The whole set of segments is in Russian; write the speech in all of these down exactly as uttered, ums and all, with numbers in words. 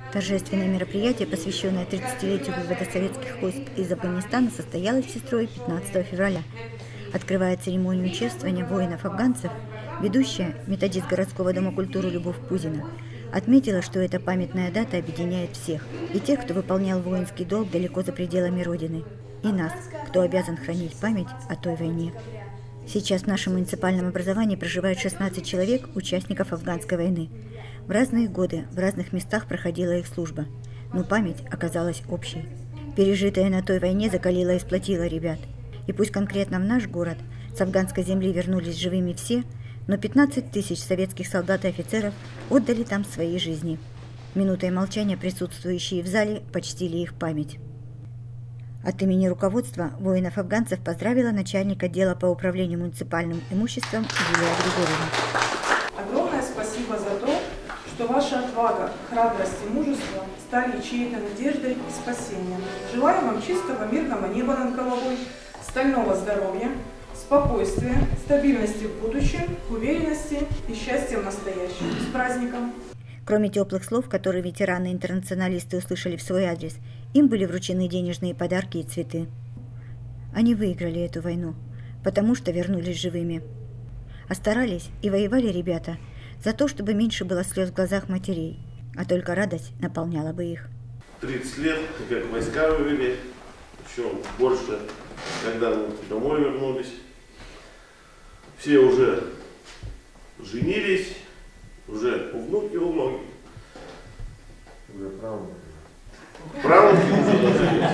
Торжественное мероприятие, посвященное тридцатилетию вывода советских войск из Афганистана, состоялось в Сестрое пятнадцатого февраля. Открывая церемонию чествования воинов-афганцев, ведущая, методист городского дома культуры Любовь Пузина, отметила, что эта памятная дата объединяет всех, и тех, кто выполнял воинский долг далеко за пределами Родины, и нас, кто обязан хранить память о той войне. Сейчас в нашем муниципальном образовании проживает шестнадцать человек, участников афганской войны. В разные годы в разных местах проходила их служба, но память оказалась общей. Пережитое на той войне закалило и сплотило ребят. И пусть конкретно в наш город с афганской земли вернулись живыми все, но пятнадцать тысяч советских солдат и офицеров отдали там свои жизни. Минутой молчания присутствующие в зале почтили их память. От имени руководства воинов-афганцев поздравила начальник отдела по управлению муниципальным имуществом Юлия Григорьевна. Огромное спасибо за то, что ваша отвага, храбрость и мужество стали чьей-то надеждой и спасением. Желаю вам чистого мирного неба над головой, стального здоровья, спокойствия, стабильности в будущем, уверенности и счастья в настоящем. С праздником! Кроме теплых слов, которые ветераны-интернационалисты услышали в свой адрес, им были вручены денежные подарки и цветы. Они выиграли эту войну, потому что вернулись живыми. А старались и воевали ребята за то, чтобы меньше было слез в глазах матерей, а только радость наполняла бы их. тридцать лет, как войска вывели, еще больше, когда мы домой вернулись. Все уже женились, уже внуки у многих. Уже правнуки. Правнуки уже даже есть.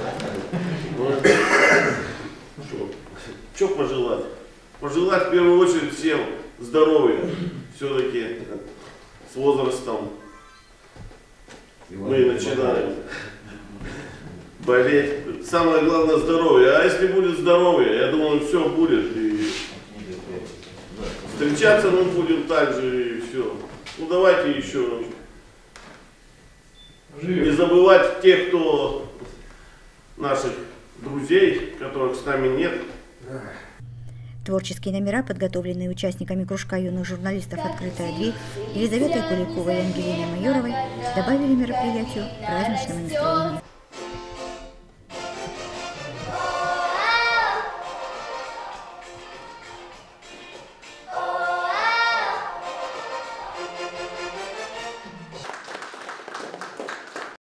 Ну, что пожелать? Пожелать в первую очередь всем здоровья. Все-таки с возрастом мы начинаем болеть. Самое главное здоровье. А если будет здоровье, я думаю, все будет. И встречаться мы будем так же, и все. Ну давайте еще не забывать тех, кто наших друзей, которых с нами нет. Творческие номера, подготовленные участниками кружка юных журналистов «Открытая дверь» Елизаветой Куликовой и Ангелиной Майоровой, добавили мероприятию праздничного настроения.